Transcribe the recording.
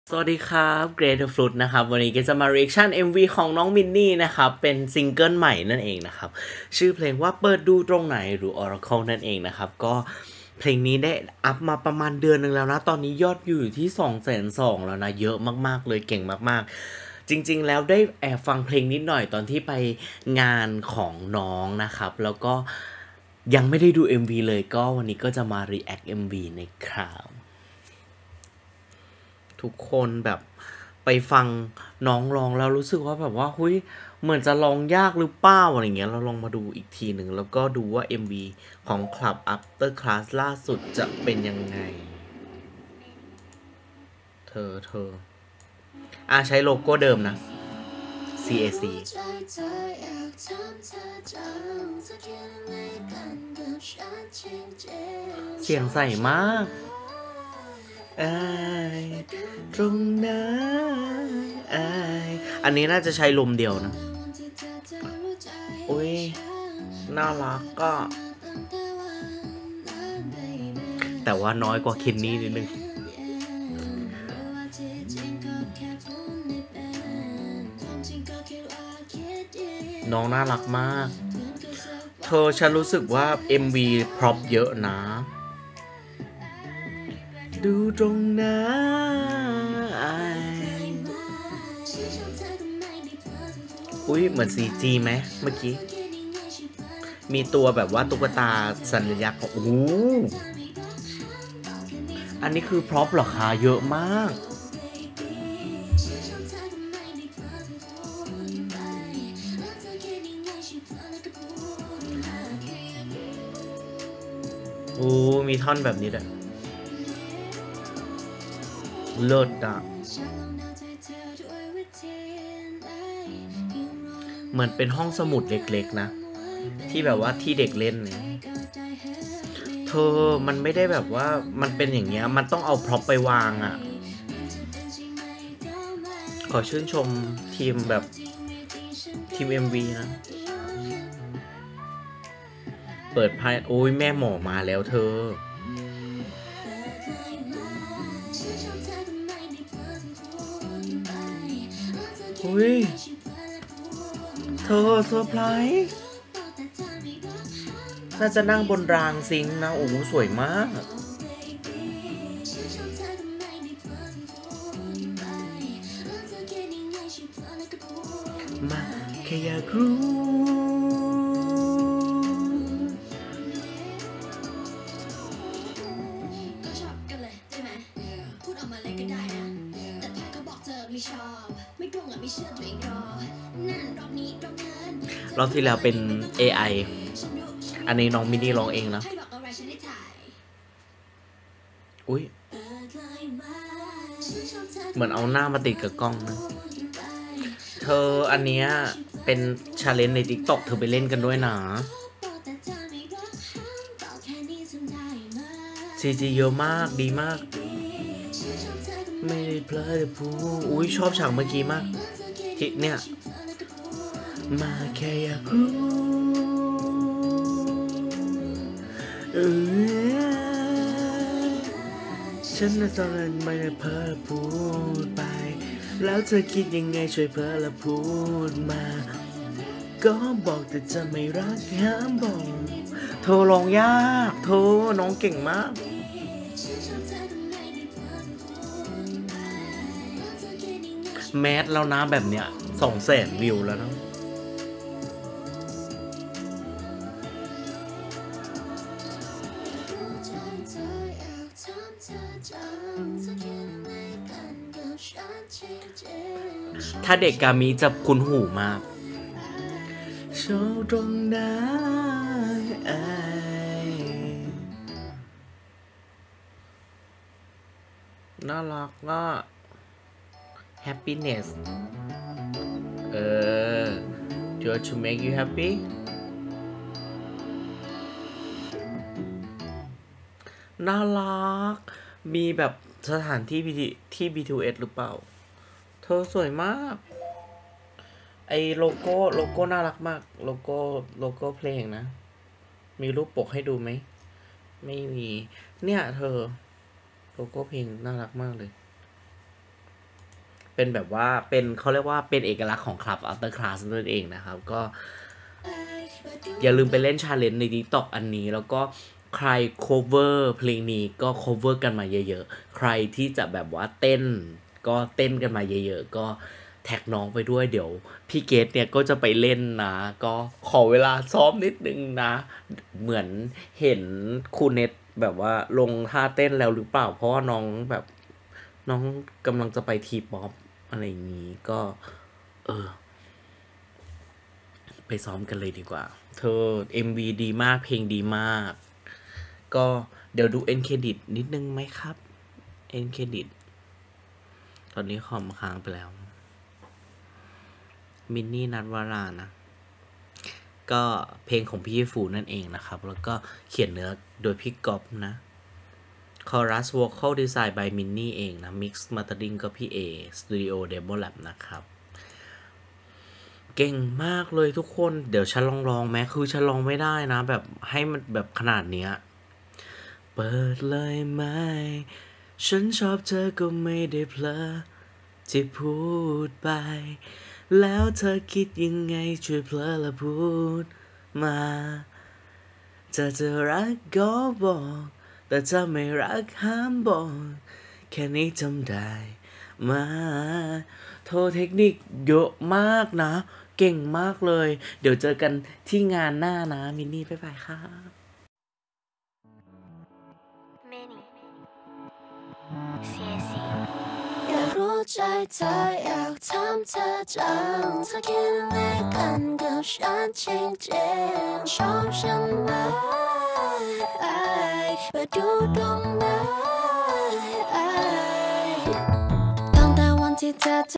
สวัสดีครับ Great Fruit นะครับวันนี้ก็จะมา reaction MV ของน้องมินนี่นะครับเป็นซิงเกิลใหม่นั่นเองนะครับชื่อเพลงว่าเปิดดูตรงไหนหรือ Oracle นั่นเองนะครับก็เพลงนี้ได้อัพมาประมาณเดือนหนึ่งแล้วนะตอนนี้ยอดอยู่ที่220,000แล้วนะเยอะมากๆเลยเก่งมากๆจริงๆแล้วได้แอบฟังเพลงนิดหน่อยตอนที่ไปงานของน้องนะครับแล้วก็ยังไม่ได้ดู MV เลยก็วันนี้ก็จะมา react MV นะครับทุกคนแบบไปฟังน้องร้องแล้วรู้สึกว่าแบบว่าเฮ้ยเหมือนจะร้องยากหรือเปล่าอะไรเงี้ยเราลองมาดูอีกทีหนึ่งแล้วก็ดูว่า MV ของ Club After Class ล่าสุดจะเป็นยังไงเธอใช้โลโก้เดิมนะ CAC เสียงใสมากตรงนั้นอันนี้น่าจะใช้ลมเดียวนะอุ้ยน่ารักก็แต่ว่าน้อยกว่าเคนนี่นิดนึงน้องน่ารักมากเธอฉันรู้สึกว่า MV พร็อพเยอะนะดูตรงนั้นอุ้ยเหมือน CG ไหมเมื่อกี้มีตัวแบบว่าตุ๊กตาสัญลักษณ์ของอันนี้คือพร็อพเหรอคะเยอะมากมีท่อนแบบนี้ด้วยเลิศอ่ะเหมือนเป็นห้องสมุดเล็กๆนะที่แบบว่าที่เด็กเล่นเนี่ยเธอมันไม่ได้แบบว่ามันเป็นอย่างเงี้ยมันต้องเอาพร็อพไปวางอ่ะขอชื่นชมทีมแบบทีม MV นะเปิดไพ่โอ้ยแม่หมอมาแล้วเธออุ้ยเธอเซอร์ไพรส์น่าจะนั่งบนรางซิงค์นะโอ้สวยมากมาแค่อยากรู้รอบที่แล้วเป็น AI อันนี้น้องมินนี่ร้องเองนะอุ้ยเหมือนเอาหน้ามาติดกับกล้องนะเธออันเนี้ยเป็นชาเลนจ์ใน TikTok เธอไปเล่นกันด้วยนะ CG เยอะมากดีมากไม่ได้เพลิดพูอุ้ยชอบฉากเมื่อกี้มากที่เนี่ยมาแค่อยากรู้ฉันน่ะตอนนั้นไม่ได้เพ้อพูดไปแล้วเธอคิดยังไงช่วยเพ้อและพูดมาก็บอกแต่จะไม่รักห้ามบอกเธอร้องยากเธอน้องเก่งมากแมสแล้วนะแบบเนี้ย200,000 วิวแล้วนะถ้าเด็กกามิจะคุ้นหูมากโชว์ตรงนั้นน่ารักอ่ะ happiness just to make you happy น่ารักมีแบบสถานที่ที่ B2S หรือเปล่าเธอสวยมากไอโลโก้น่ารักมากโลโก้เพลงนะมีรูปปกให้ดูไหมไม่มีเนี่ยเธอโลโก้เพลงน่ารักมากเลยเป็นแบบว่าเป็นเขาเรียกว่าเป็นเอกลักษณ์ของ Club After Class นั่นเองนะครับก็อย่าลืมไปเล่น challenge ใน TikTok อันนี้แล้วก็ใคร cover เพลงนี้ก็ cover กันมาเยอะๆใครที่จะแบบว่าเต้นก็เต้นกันมาเยอะๆก็แท็กน้องไปด้วยเดี๋ยวพี่เกดเนี่ยก็จะไปเล่นนะก็ขอเวลาซ้อมนิดนึงนะเหมือนเห็นครูเน็ตแบบว่าลงท่าเต้นแล้วหรือเปล่าเพราะว่าน้องแบบน้องกำลังจะไปทีป๊อปอะไรอย่างนี้ก็ไปซ้อมกันเลยดีกว่าเธอ MV ดีมากเพลงดีมากก็เดี๋ยวดู end credit นิดนึงไหมครับ end credit ตอนนี้คอมค้างไปแล้วมินนี่นัทวรานะก็เพลงของพี่ฟูนั่นเองนะครับแล้วก็เขียนเนื้อโดยพี่ก๊อฟนะคอรัส vocal design by มินนี่เองนะ mix mastering ก็พี่เอ studio demo lab นะครับเก่งมากเลยทุกคนเดี๋ยวฉันลองแม้คือฉันลองไม่ได้นะแบบให้มันแบบขนาดเนี้ยเปิดเลยไหมฉันชอบเธอก็ไม่ได้เพลอที่พูดไปแล้วเธอคิดยังไงช่วยเพลอและพูดมาจะรักก็บอกแต่ถ้าไม่รักห้ามบอกแค่นี้ทำได้มาโทรเทคนิคเยอะมากนะเก่งมากเลยเดี๋ยวเจอกันที่งานหน้านะมินนี่บ๊ายบายครับอยากรู้ใจเธออยากถามเธอจังเธอคิดอะไรกันกับฉันจริงๆชอบฉันไหมมาดูตรงไหนตั้งแต่วันที่เธอ